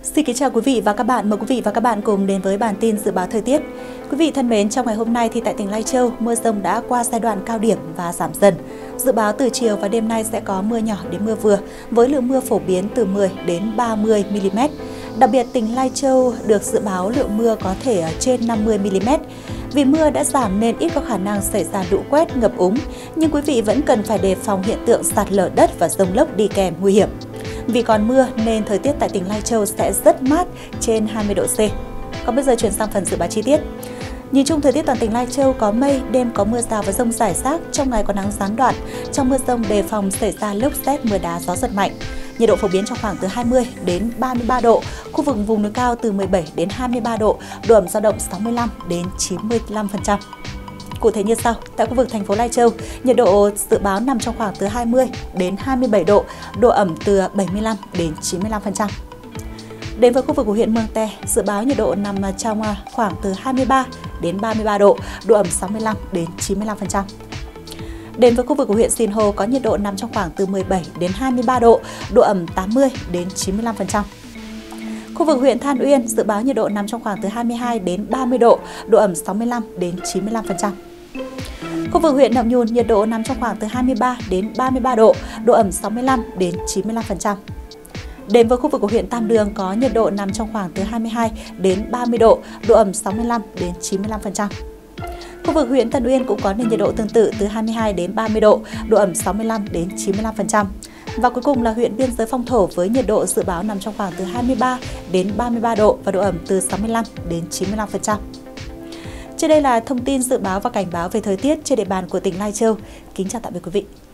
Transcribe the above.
Xin kính chào quý vị và các bạn. Mời quý vị và các bạn cùng đến với bản tin dự báo thời tiết. Quý vị thân mến, trong ngày hôm nay thì tại tỉnh Lai Châu, mưa dông đã qua giai đoạn cao điểm và giảm dần. Dự báo từ chiều và đêm nay sẽ có mưa nhỏ đến mưa vừa, với lượng mưa phổ biến từ 10 đến 30 mm. Đặc biệt tỉnh Lai Châu được dự báo lượng mưa có thể trên 50 mm. Vì mưa đã giảm nên ít có khả năng xảy ra lũ quét, ngập úng, nhưng quý vị vẫn cần phải đề phòng hiện tượng sạt lở đất và dông lốc đi kèm nguy hiểm. Vì còn mưa nên thời tiết tại tỉnh Lai Châu sẽ rất mát, trên 20 độ C. Còn bây giờ chuyển sang phần dự báo chi tiết. Nhìn chung thời tiết toàn tỉnh Lai Châu có mây, đêm có mưa rào và dông rải rác, trong ngày có nắng gián đoạn. Trong mưa dông đề phòng xảy ra lốc sét, mưa đá, gió giật mạnh. Nhiệt độ phổ biến trong khoảng từ 20 đến 33 độ, khu vực vùng núi cao từ 17 đến 23 độ, độ ẩm dao động 65 đến 95%. Cụ thể như sau, tại khu vực thành phố Lai Châu, nhiệt độ dự báo nằm trong khoảng từ 20 đến 27 độ, độ ẩm từ 75 đến 95%. Đến với khu vực của huyện Mường Tè, dự báo nhiệt độ nằm trong khoảng từ 23 đến 33 độ, độ ẩm 65 đến 95%. Đến với khu vực của huyện Sinh Hồ có nhiệt độ nằm trong khoảng từ 17 đến 23 độ, độ ẩm 80 đến 95%. Khu vực huyện Than Uyên dự báo nhiệt độ nằm trong khoảng từ 22 đến 30 độ, độ ẩm 65 đến 95%. Khu vực huyện Nậm Nhùn nhiệt độ nằm trong khoảng từ 23 đến 33 độ, độ ẩm 65 đến 95%. Đến với khu vực của huyện Tam Đường có nhiệt độ nằm trong khoảng từ 22 đến 30 độ, độ ẩm 65 đến 95%. Khu vực huyện Tân Uyên cũng có nền nhiệt độ tương tự từ 22 đến 30 độ, độ ẩm 65 đến 95%. Và cuối cùng là huyện biên giới Phong Thổ với nhiệt độ dự báo nằm trong khoảng từ 23 đến 33 độ và độ ẩm từ 65 đến 95%. Trên đây là thông tin dự báo và cảnh báo về thời tiết trên địa bàn của tỉnh Lai Châu. Kính chào tạm biệt quý vị.